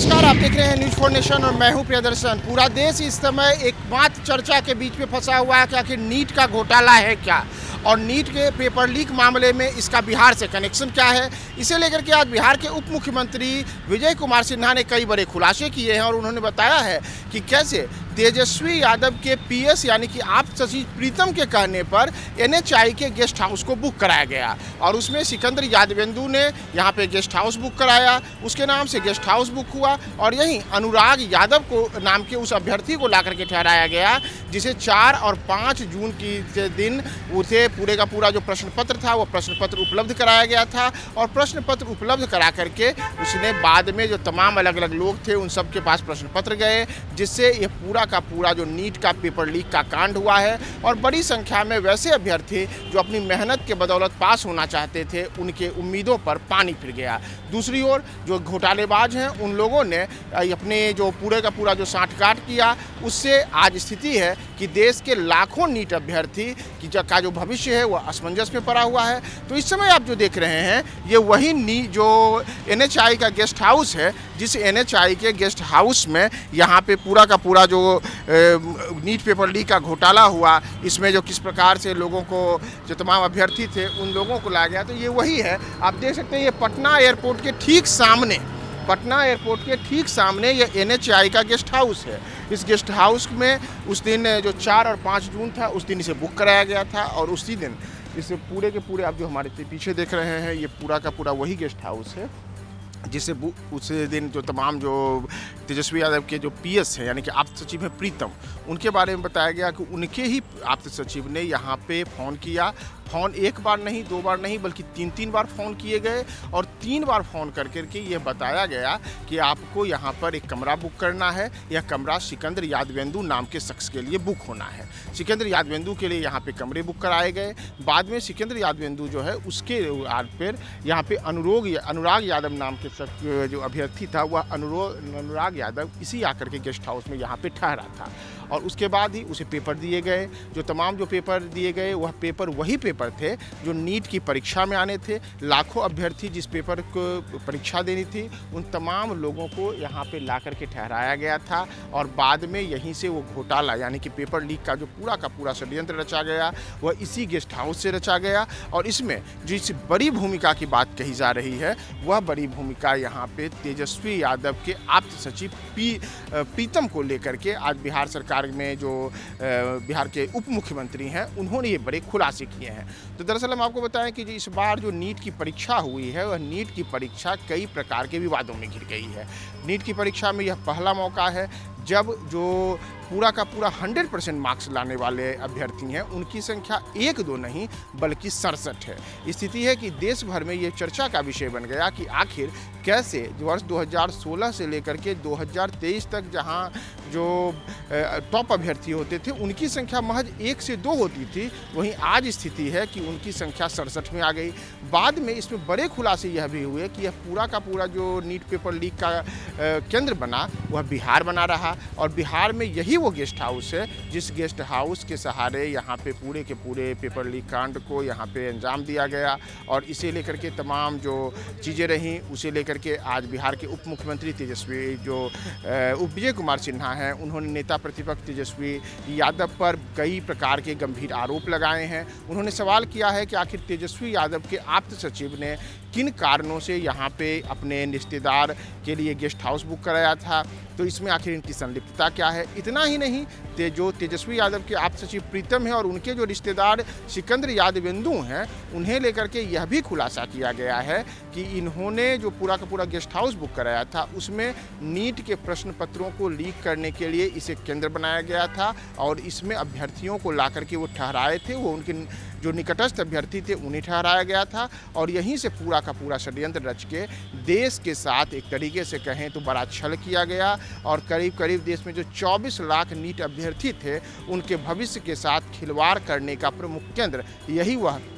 नमस्कार, आप देख रहे हैं न्यूज़ 4 नेशन और मैं हूं प्रियदर्शन। पूरा देश इस समय एकमात्र चर्चा के बीच में फंसा हुआ है कि आखिर नीट का घोटाला है क्या, और नीट के पेपर लीक मामले में इसका बिहार से कनेक्शन क्या है। इसे लेकर के आज बिहार के उप मुख्यमंत्री विजय कुमार सिन्हा ने कई बड़े खुलासे किए हैं और उन्होंने बताया है कि कैसे तेजस्वी यादव के पीएस यानी कि आप सचिव प्रीतम के कहने पर एनएचआई के गेस्ट हाउस को बुक कराया गया और उसमें सिकंदर यादवेंदु ने यहाँ पे गेस्ट हाउस बुक कराया, उसके नाम से गेस्ट हाउस बुक हुआ और यहीं अनुराग यादव को नाम के उस अभ्यर्थी को ला करके ठहराया गया जिसे 4 और 5 जून के दिन उसे पूरे का पूरा जो प्रश्न पत्र था वो प्रश्न पत्र उपलब्ध कराया गया था और प्रश्न पत्र उपलब्ध करा करके उसने बाद में जो तमाम अलग अलग लोग थे उन सब के पास प्रश्न पत्र गए, जिससे ये पूरा का पूरा जो नीट का पेपर लीक का कांड हुआ है। और बड़ी संख्या में वैसे अभ्यर्थी जो अपनी मेहनत के बदौलत पास होना चाहते थे उनके उम्मीदों पर पानी फिर गया। दूसरी ओर जो घोटालेबाज हैं उन लोगों ने अपने जो पूरे का पूरा जो साठगांठ किया, उससे आज स्थिति है कि देश के लाखों नीट अभ्यर्थी का जो भविष्य है वह असमंजस में पड़ा हुआ है। तो इस समय आप जो देख रहे हैं ये वही जो एनएचआई का गेस्ट हाउस है, जिस एनएचआई के गेस्ट हाउस में यहाँ पे पूरा का पूरा जो नीट पेपर लीक का घोटाला हुआ, इसमें जो किस प्रकार से लोगों को जो तमाम अभ्यर्थी थे उन लोगों को लाया गया, तो ये वही है। आप देख सकते हैं ये पटना एयरपोर्ट के ठीक सामने ये एनएचआई का गेस्ट हाउस है। इस गेस्ट हाउस में उस दिन जो 4 और 5 जून था उस दिन इसे बुक कराया गया था और उसी दिन इसे पूरे के पूरे आप जो हमारे पीछे देख रहे हैं ये पूरा का पूरा वही गेस्ट हाउस है जिसे उस दिन जो तमाम जो तेजस्वी यादव के जो पीएस हैं यानी कि आप्त सचिव हैं प्रीतम, उनके बारे में बताया गया कि उनके ही आप्त सचिव ने यहाँ पे फ़ोन किया। फ़ोन एक बार नहीं, 2 बार नहीं, बल्कि 3 बार फ़ोन किए गए और 3 बार फ़ोन करके ये बताया गया कि आपको यहाँ पर एक कमरा बुक करना है। यह कमरा सिकंदर यादवेंदु नाम के शख्स के लिए बुक होना है। सिकंदर यादवेंदु के लिए यहाँ पे कमरे बुक कराए गए। बाद में सिकंदर यादवेंदु जो है उसके फिर यहाँ पे अनुराग यादव नाम के शख्स जो अभ्यर्थी था वह अनुराग यादव इसी आकर के गेस्ट हाउस में यहाँ पे ठहरा था और उसके बाद ही उसे पेपर दिए गए। जो तमाम जो पेपर दिए गए वह पेपर वही पेपर थे जो नीट की परीक्षा में आने थे। लाखों अभ्यर्थी जिस पेपर को परीक्षा देनी थी उन तमाम लोगों को यहाँ पे ला करके ठहराया गया था और बाद में यहीं से वो घोटाला यानी कि पेपर लीक का जो पूरा का पूरा षड्यंत्र रचा गया वह इसी गेस्ट हाउस से रचा गया। और इसमें जिस बड़ी भूमिका की बात कही जा रही है वह बड़ी भूमिका यहाँ पे तेजस्वी यादव के आप्त सचिव प्रीतम को लेकर के आज बिहार सरकार में जो बिहार के उप मुख्यमंत्री हैं उन्होंने ये बड़े खुलासे किए हैं। तो दरअसल हम आपको बताएं कि इस बार जो नीट की परीक्षा हुई है वह नीट की परीक्षा कई प्रकार के विवादों में घिर गई है। नीट की परीक्षा में यह पहला मौका है जब जो पूरा का पूरा 100% मार्क्स लाने वाले अभ्यर्थी हैं उनकी संख्या 1-2 नहीं बल्कि 67 है। स्थिति है कि देश भर में ये चर्चा का विषय बन गया कि आखिर कैसे वर्ष 2016 से लेकर के 2023 तक जहां जो टॉप अभ्यर्थी होते थे उनकी संख्या महज 1 से 2 होती थी, वहीं आज स्थिति है कि उनकी संख्या 67 में आ गई। बाद में इसमें बड़े खुलासे यह भी हुए कि यह पूरा का पूरा जो नीट पेपर लीक का केंद्र बना वह बिहार बना रहा और बिहार में यही वो गेस्ट हाउस है जिस गेस्ट हाउस के सहारे यहाँ पे पूरे के पूरे पेपर लीक कांड को यहाँ पे अंजाम दिया गया। और इसे लेकर के तमाम जो चीज़ें रहीं उसे लेकर के आज बिहार के उप मुख्यमंत्री तेजस्वी जो विजय कुमार सिन्हा हैं उन्होंने नेता प्रतिपक्ष तेजस्वी यादव पर कई प्रकार के गंभीर आरोप लगाए हैं। उन्होंने सवाल किया है कि आखिर तेजस्वी यादव के आप्त सचिव ने किन कारणों से यहाँ पे अपने रिश्तेदार के लिए गेस्ट हाउस बुक कराया था, तो इसमें आखिर इनकी संलिप्तता क्या है। इतना ही नहीं, जो तेजस्वी यादव के आप्त सचिव प्रीतम हैं और उनके जो रिश्तेदार सिकंदर यादवेंदु हैं उन्हें लेकर के यह भी खुलासा किया गया है कि इन्होंने जो पूरा का पूरा गेस्ट हाउस बुक कराया था उसमें नीट के प्रश्न पत्रों को लीक करने के लिए इसे केंद्र बनाया गया था और इसमें अभ्यर्थियों को ला करके वो ठहराए थे, वो उनके जो निकटस्थ अभ्यर्थी थे उन्हें ठहराया गया था और यहीं से पूरा का पूरा षड्यंत्र रच के देश के साथ एक तरीके से कहें तो बड़ा छल किया गया और करीब करीब देश में जो 24 लाख नीट अभ्यर्थी थे उनके भविष्य के साथ खिलवाड़ करने का प्रमुख केंद्र यही वह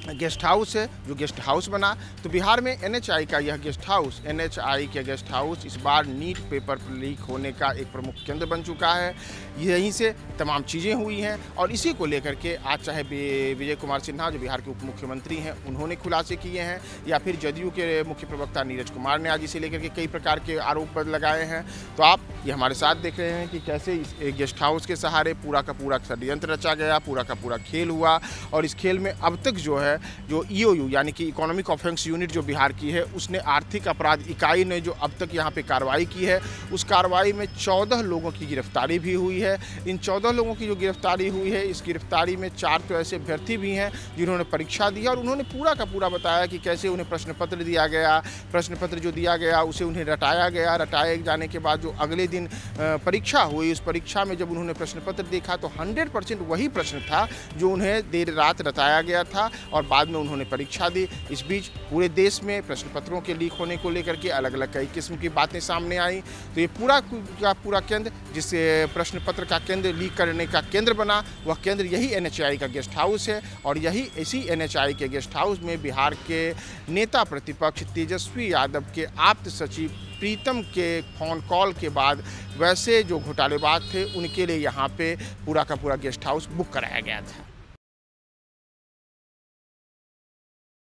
गेस्ट हाउस है, जो गेस्ट हाउस बना। तो बिहार में एनएचआई का यह गेस्ट हाउस, एनएचआई के गेस्ट हाउस इस बार नीट पेपर लीक होने का एक प्रमुख केंद्र बन चुका है। यहीं से तमाम चीज़ें हुई हैं और इसी को लेकर के आज चाहे विजय कुमार सिन्हा जो बिहार के उप मुख्यमंत्री हैं उन्होंने खुलासे किए हैं, या फिर जदयू के मुख्य प्रवक्ता नीरज कुमार ने आज इसे लेकर के कई प्रकार के आरोप लगाए हैं। तो आप ये हमारे साथ देख रहे हैं कि कैसे इस गेस्ट हाउस के सहारे पूरा का पूरा षड्यंत्र रचा गया, पूरा का पूरा खेल हुआ। और इस खेल में अब तक जो है जो ईओयू यानी कि इकोनॉमिक ऑफेंस यूनिट जो बिहार की है, उसने आर्थिक अपराध इकाई ने जो अब तक यहाँ पे कार्रवाई की है, उस कार्रवाई में 14 लोगों की गिरफ्तारी भी हुई है। इन 14 लोगों की जो गिरफ्तारी हुई है, इस गिरफ्तारी में 4 तो ऐसे अभ्यर्थी भी हैं जिन्होंने परीक्षा दी और उन्होंने पूरा का पूरा बताया कि कैसे उन्हें प्रश्न पत्र दिया गया, प्रश्न पत्र जो दिया गया उसे उन्हें रटाया गया, रटाए जाने के बाद जो अगले दिन परीक्षा हुई, उस परीक्षा में जब उन्होंने प्रश्न पत्र देखा तो 100% वही प्रश्न था जो उन्हें देर रात रटाया गया था और बाद में उन्होंने परीक्षा दी। इस बीच पूरे देश में प्रश्न पत्रों के लीक होने को लेकर के अलग अलग कई किस्म की बातें सामने आई। तो ये पूरा का पूरा केंद्र, जिस प्रश्न पत्र का केंद्र लीक करने का केंद्र बना, वह केंद्र यही एनएचआई का गेस्ट हाउस है। और यही इसी एनएचआई के गेस्ट हाउस में बिहार के नेता प्रतिपक्ष तेजस्वी यादव के आप्त सचिव प्रीतम के फ़ोन कॉल के बाद वैसे जो घोटालेबाज थे उनके लिए यहाँ पे पूरा का पूरा गेस्ट हाउस बुक कराया गया था।